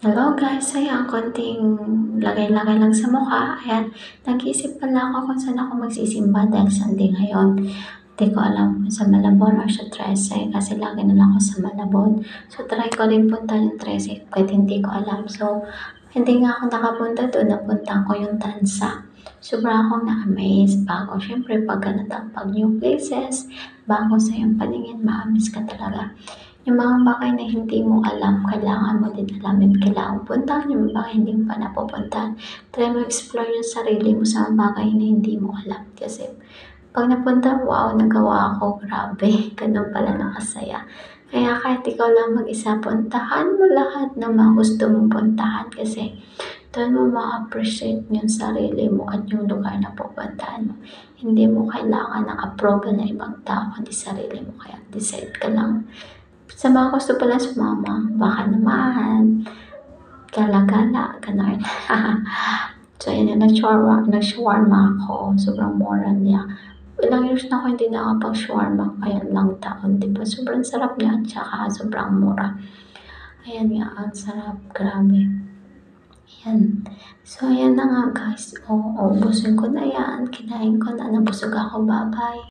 Hello guys, ayan konting lagay-lagay lang sa mukha. Ayan, nag-iisip pala ako kung saan ako magsisimba dahil Sunday ngayon. Hindi ko alam kung sa Malabon or sa Trece kasi lagi na lang ako sa Malabon. So try ko rin punta yung Trece kahit hindi ko alam. So hindi nga ako nakapunta doon, napunta ko yung Tansa. Sobra akong na-amaze bago. Siyempre pag pag new places, bago sa iyong paningin, ma-amaze ka talaga. Yung mga bagay na hindi mo alam, kailangan mo din alamin, kailangan puntahan yung mga bagay hindi mo pa napupuntahan. Try mo explore yung sarili mo sa mga bagay na hindi mo alam. Kasi pag napunta, wow, nagawa ako, grabe, ganun pala nakasaya. Kaya kahit ikaw lang mag-isa, puntahan mo lahat ng mga gusto mong puntahan kasi doon mo ma-appreciate yung sarili mo at yung lugar na pupuntahan mo. Hindi mo kailangan ng approval ng ibang tao, kundi sarili mo. Kaya decide ka lang. Sa mga gusto pala sumama, baka naman, gala-gala, gano'n. So, yun yung nag-shawarma ako, sobrang mura niya. Ilang years na ako hindi nakapag-shawarma, kaya lang taon, diba? Sobrang sarap niya at saka sobrang mura. Ayan nga, ang sarap, grabe. Ayan. So, ayan na nga guys. Ubusin ko na yan. Kinain ko na, nabusog ako. Bye-bye.